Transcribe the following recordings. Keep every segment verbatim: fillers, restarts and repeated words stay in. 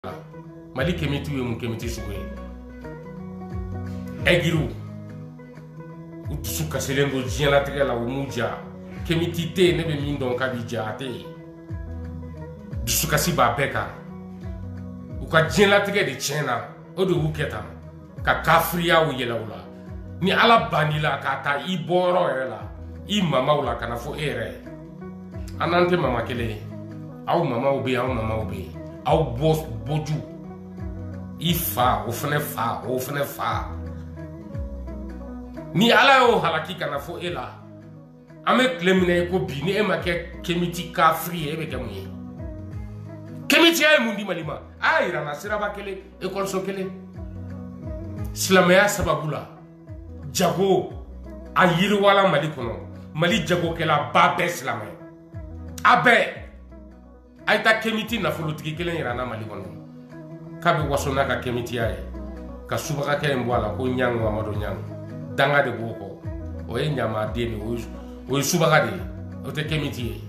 Mali kemiti ye mun kemiti sugu ye egiru u dusu kasilen do diɲɛlatigɛ la u m'u ja kemiti te ne bɛ min dɔn ka bi ja a tɛ yen dusukasi b'a bɛɛ kan u ka diɲɛlatigɛ de tiɲɛna o de y'u kɛ tan ka kafiriyaw yɛlɛ u la ni ala bann'i la k'a ta i bɔyɔrɔ yɛrɛ la i mamaw la ka na fɔ e yɛrɛ an n'an tɛ mama kelen ye aw mamaw bɛ yen aw mamaw bɛ yen aw bɔ bɔju i fa o fana fa o fana fa ni ala y'o halaki kana fɔ e la an bɛ tile min na i ko bi ni e ma kɛ kemiti kafiri ye e bɛ kɛ mun ye kemitiya ye mun di Mali ma a y'a yira n na siraba kelen ekɔliso kelen silamɛya sababu la jago a yiriwala Mali kɔnɔ Mali jagokɛla ba bɛɛ silamɛ a bɛɛ a ye taa kemiti nafolotigi kelen yira n na Mali kɔnɔ k'a bɛ waso n'a ka kemitiya ye ka subagakɛ in bɔ a la ko ɲangu Amadu ɲangu danga de b'o kɔ o ye ɲamaden de o ye subaga de ye o tɛ kemiti ye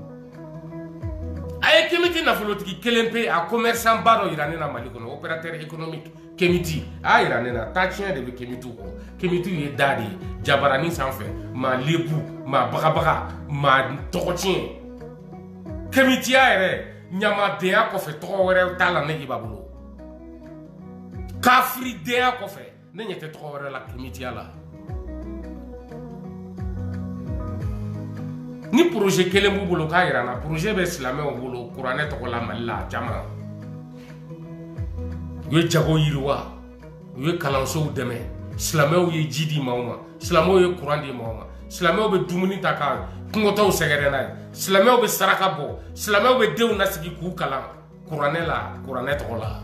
a ye kemiti nafolotigi kelen pe a commerçant ba dɔ yira ne na Mali kɔnɔ opérateur économique kemiti a y'a yira ne na taaciyɛn de bɛ kemitiw kɔ kemitiw ye da de ye jabaranin sanfɛ maa lebu maa bagabaga maa tɔgɔtiɲɛ kemitiya yɛrɛ ɲamadenya kɔfɛ tɔgɔ wɛrɛ t'a la ne i b'a bolo kafiridenya kɔfɛ ne ɲɛ tɛ tɔgɔ wɛrɛ la kemitiya la ni projet kelen b'u bolo k'a yira n na projet bɛ silamɛw bolo kuranɛ tɔgɔ la Mali la a caman u ye jago yiriwa u ye kalansow dɛmɛ silamɛw ye ji di maaw ma silamɛw ye kuran di maaw ma silamɛw bɛ dumuni ta ka kungotɔw sɛgɛrɛ n'a ye silamɛw bɛ saraka bɔ silamɛw bɛ denw nasigi k'u kalan kuranɛ la kuranɛ tɔgɔ la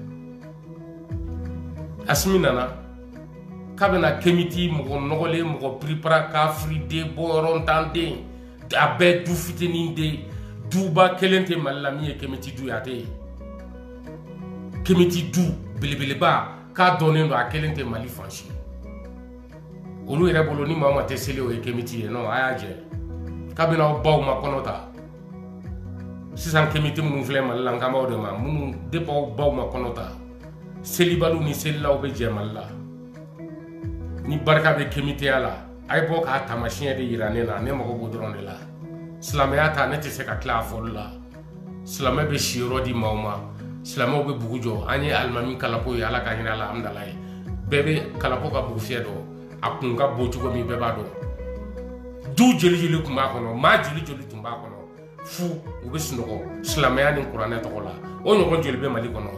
Asimi nana k'a bɛna kemiti mɔgɔ nɔgɔlen mɔgɔ piripara kafiriden bɔyɔrɔ ntanden a bɛɛ du fitinin den duba kelen tɛ Mali la min ye kemiti du ye a tɛ yen kemiti du belebeleba k'a dɔnnen don a kelen tɛ Mali fan si olu yɛrɛ bolo ni maa ma tɛ seli o ye kemiti ye non a y'a jɛ k'a bɛna aw baw ma kɔnɔ ta sisan kemiti minnu filɛ Mali la k'an b'aw de ma minnu depuis aw baw ma kɔnɔ ta selibaliw ni selilaw bɛ jɛ Mali la ni barika bɛ kemitiya la a ye bɔ k'a taamasiyɛn de yira ne na ne mago b'o dɔrɔn de la silamɛya ta ne tɛ se ka tila a fɔli la silamɛ bɛ si yɔrɔ di maaw ma silamɛw bɛ bugu jɔ an ye alimami kalako ye ala ka hinɛ a la amidala ye bɛɛ bɛ kalako ka bugu fiyɛ dɔn a kun ka bon cogo min bɛɛ b'a dɔn du joli joli tun b'a kɔnɔ maa joli joli tun b'a kɔnɔ fu u bɛ sunɔgɔ silamɛya ni kuranɛ tɔgɔ la o ɲɔgɔn joli bɛ Mali kɔnɔ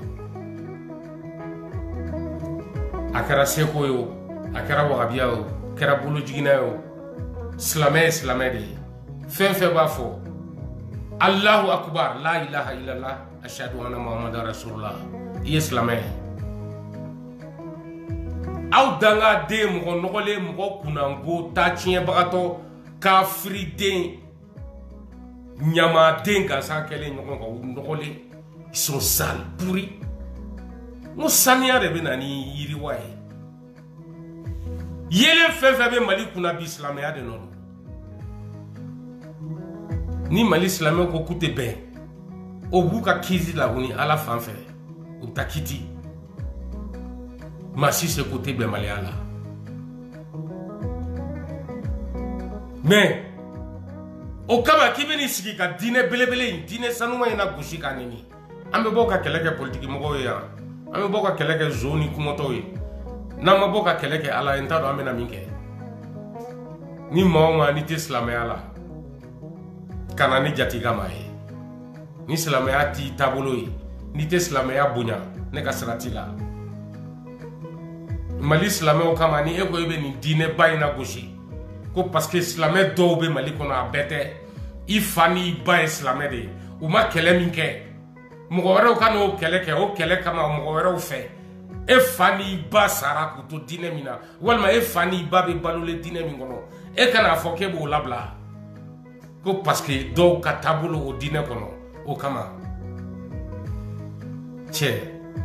a kɛra seko ye o a kɛra wagabiya ye o a kɛra bolojigina ye o silamɛ ye silamɛ de ye fɛn fɛn b'a fɔ Allahu akubar la ilaha illallah ashhadu anna muhammadan rasulullah i ye silamɛ ye aw danga den mɔgɔ nɔgɔlen mɔgɔ kunnango taaciyɛnbagatɔ kafiriden ɲamaden gansan kɛlen ɲɔgɔn kan u nɔgɔlen ils sont sales pourris n ko saniya de bɛ na ni yiriwa ye yelen fɛn fɛn bɛ Mali kunna bi silamɛya de nɔ don ni Mali silamɛw ko k'u tɛ bɛn o b'u ka kiisi la u ni ala fan fɛ u bɛ taa kiti maa si se ko tɛ bɛn Maliya la mais o kama k'i bɛ n'i sigi ka diinɛ belebele in diinɛ sanuma in na gosi k'a nɛni an bɛ bɔ ka kɛlɛ kɛ politiki mɔgɔw ye yan an bɛ bɔ ka kɛlɛ kɛ zon ni kungotɔw ye n'an ma bɔ ka kɛlɛ kɛ ala ye n t'a dɔn an bɛna min kɛ ni maa o maa n'i tɛ silamɛya la ka na ni jatiga ma ye ni silamɛya t'i taabolo ye n'i tɛ silamɛya bonya ne ka sira t'i la Mali silamɛw kama ni e ko e bɛ nin diinɛ ba in na gosi ko parce que silamɛ dɔw bɛ Mali kɔnɔ a bɛɛ tɛ i fa n'i ba ye silamɛ de ye u ma kɛlɛ min kɛ mɔgɔ wɛrɛw ka n'o kɛlɛ kɛ o kɛlɛ kama mɔgɔ wɛrɛw fɛ e fa n'i ba sara k'u to diinɛ min na walima e fa n'i ba bɛ balolen diinɛ min kɔnɔ e kan'a fɔ k'e b'o labila ko parce que dɔw ka taabolo o diinɛ kɔnɔ o kama cɛ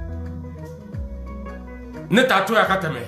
ne t'a to yan ka tɛmɛ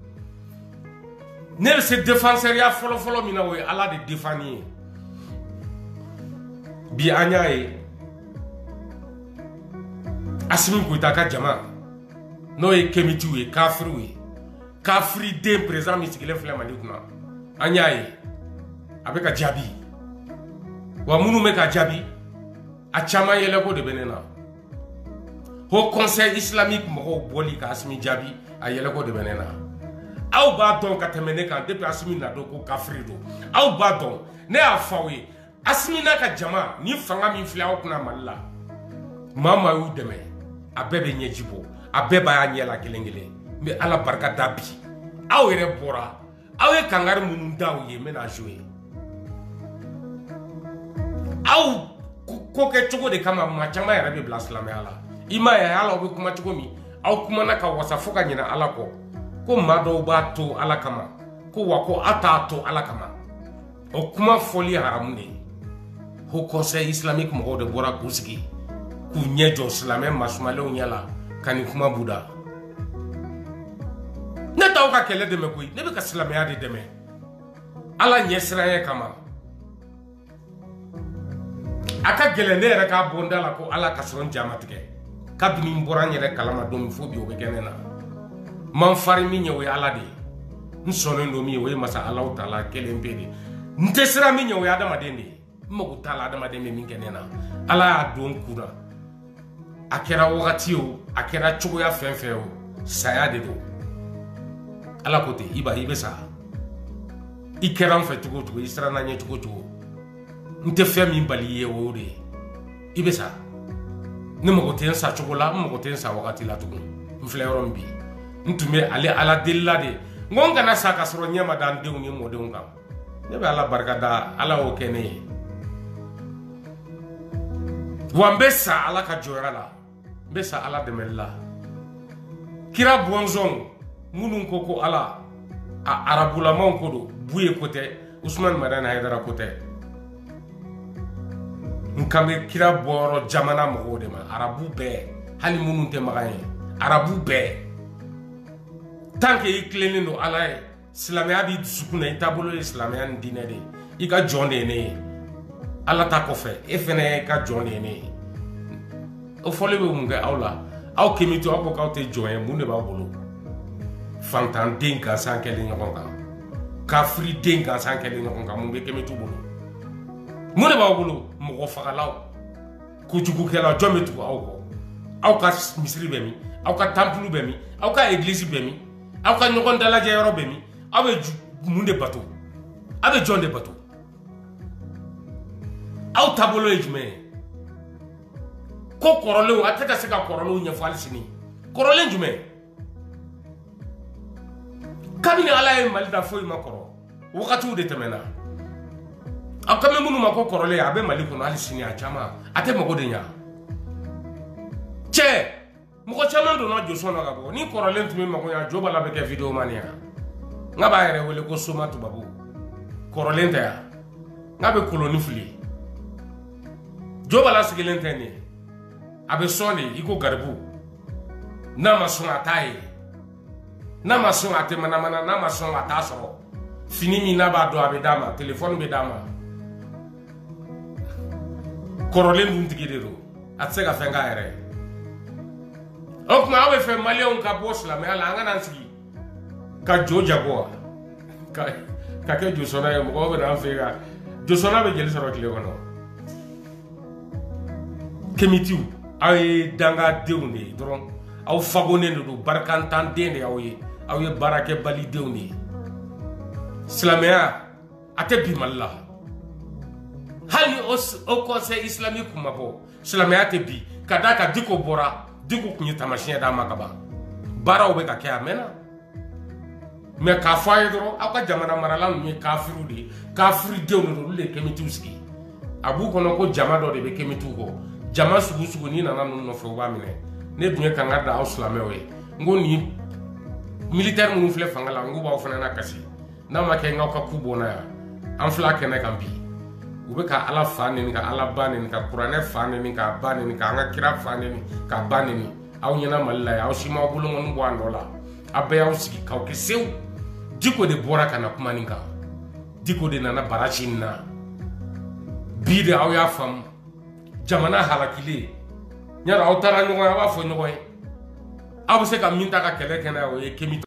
ne bɛ se défenseur fɔlɔfɔlɔ min na o ye ala de défend ye bi an y'a ye Assimi Goïta ka jama no ye kemitu ye kafiri ye kafiri den président mi sigile fle mali kuna anya ye abeka jabi wa munu me ka jabi a chama yele ko de benena ho conseil islamique mo boli ka Assimi jabi a yele ko de benena aw ba don ka temene kan depuis Assimi na do ko kafiri do aw ba don ne a fawe Assimi na ka jama ni fanga mi fle aw kuna malla mama yu deme abebe nyejibo abeba ya nyela kelengele me ala barka dabi aw yere bora aw ye kangar munun daw ye mena jouer aw ko ke chogo de kama ma chama ya rabi blaslamé ala ima ya ala obi kuma chogo mi aw kuma na ka wasafuka nyina ala ko ko mado ba to ala kama ko wako ata to ala kama o kuma foli haramne ho conseil islamique mo de bora kusiki ku nyejo islamé masumale nyala kani kuma buda ne taw ka kele de me koy ne be ka islamé ade de me ala nyesra ye kama aka gele ne re ka bonda la ko ala ka son jamatike kabini mbora nyere kalama dom fo bi o be kenena man fari mi nyewe ala de nsone ndo mi we masa ala taala kele mpede ntesra mi nyewe adama de ndi mo taala adama de mi kenena ala don kuna akera wakati o akera chogo ya fenfe o saya de do ala kote iba ibe sa ikera mfe tugo tugo isra na nye tugo tugo nte fe mi bali ye o de ibe sa ne mo kote sa chogo la mo kote sa wakati la tugo mfle rombi ntume ale ala dilla de ngonga na saka soro nyama dan de ni mo de ngam ne be ala barka da ala o kene wambesa ala ka jorala besa ala demella kira bonzon munun koko ala a arabula man kodo buye kote Usman Madana Haidara kote nkame kira boro jamana mo de ma arabu be hali munun te magaye arabu be tanke ikleni no ala e islamia bi sukuna itabolo islamia ndine de iga jonde ne ala ta ko fe e fene ka jonde ne o fole be munga awla aw kemito aw ko te joye munne ba bolo fantan denka sankele nyokonga kafri denka sankele nyokonga munge kemito bolo munne ba bolo mo fakalaw ko jugu kela jometu aw ko aw ka misri be mi aw ka temple be mi aw ka église be mi aw ka nyokon dala je yoro be mi aw be munde bato aw be jonde bato aw tabolo ejme ko korole ataka se ka korole nya falsini korole jume kabini ala e malda foyi makoro wakati de temena akame munu mako korole abe maliko no alisini a chama ate mako de nya che moko chama ndo no joso no gabo ni korole ntumi mako nya joba la beke video mania ngaba yere wele ko soma to babu korole nta ya ngabe koloni fuli joba la sigilente ni abe soni iko garbu na mason ataye na mason atemana mana na mason atasoro fini mi na ba do abe dama telephone be dama korole nduntigedero atsega fenga ere ok ma abe fe malion ka boss la me ala ngana nsigi ka joja boa ka ka ke jo sona yo mo be na fega jo sona be jeli soro kile kono kemitiu ay danga dewne doron aw fagone do barkantan dende aw ye aw ye barake bali dewne islamia ate bi malla hali os o conseil islamique mabo islamia ate bi kadaka diko bora diko kunyi tamashin da makaba bara obe ka kya mena me ka faye doro aka jamana marala mi kafiru de kafiru dewne do le kemitiu ski abu kono ko jama do de be kemitiu ko jama sugu sugu ni nana no fo ba mine ne dunya kanga da auslame we ngoni militaire mu fle fangala ngu ba fana na kasi na ma ke ngaka kubo na ya an fla ke na kambi ube ka ala fane ni ka ala bane ni ka qur'ane fane ni ka bane ni ka nga kira fane ni ka bane ni aw nyina malla ya aw shima bulu ngon bo andola abe aw sigi ka ke sew diko de bora kana kuma ni ka diko de nana barachinna bide aw ya fam jamana halakile Yara aw taara ɲɔgɔn ye a b'a fɔ ɲɔgɔn ye aw bɛ se ka min ta ka kɛlɛ kɛ n'a ye o ye Kemi